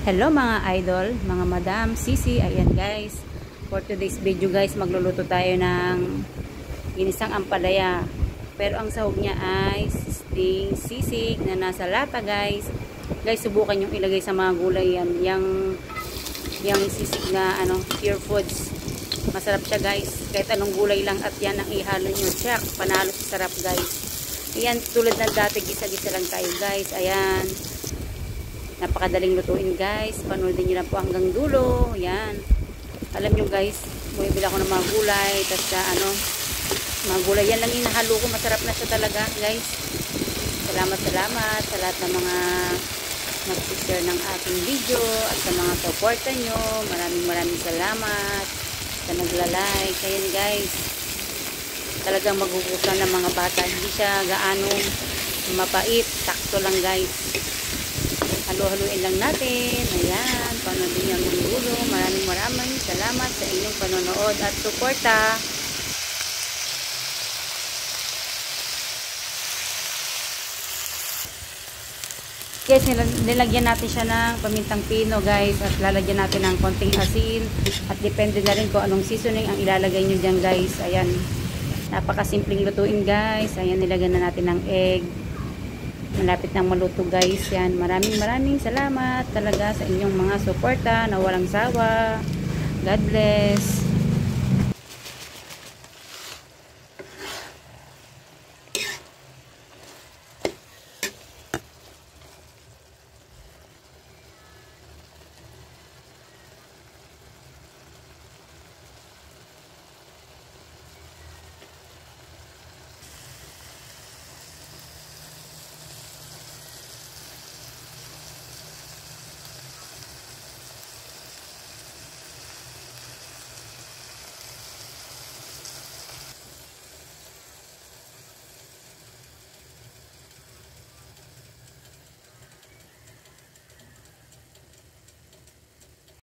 Hello mga idol, mga madam, sisi, ayan guys. For today's video guys, magluluto tayo ng ginisang ampalaya. Pero ang sahog niya ay sisig na nasa lata guys. Guys, subukan yung ilagay sa mga gulay yan. Yung sisig na pure foods. Masarap siya guys. Kahit anong gulay lang at yan ang ihalo nyo. Siya, panalo sa sarap guys. Ayan, tulad ng dati, gisa-gisa lang tayo guys. Ayan. Napakadaling lutuin guys. Panoodin nyo lang po hanggang dulo. Yan. Alam nyo guys, bumibili ako ng mga gulay. Tapos mga gulay yan lang inahalo ko. Masarap na siya talaga guys. Salamat sa lahat ng mga nag-share ng aking video. At sa mga supporta nyo. Maraming salamat sa nagla-like. Ayan guys. Talagang magugustuhan ng mga bata. Hindi siya gaanong mapait. Sakto lang guys. Halo-haluin lang natin. Ayan, panoodin niyo ang dulo. Maraming salamat sa inyong panonood at suporta. Guys, nilagyan natin siya ng pamintang pino guys. At lalagyan natin ng konting asin. At depende na rin kung anong seasoning ang ilalagay nyo dyan guys. Ayan, napakasimpleng lutuin guys. Ayan, nilagyan na natin ng egg. Malapit nang maluto guys yan. Maraming salamat talaga sa inyong mga suporta na walang sawa. God bless.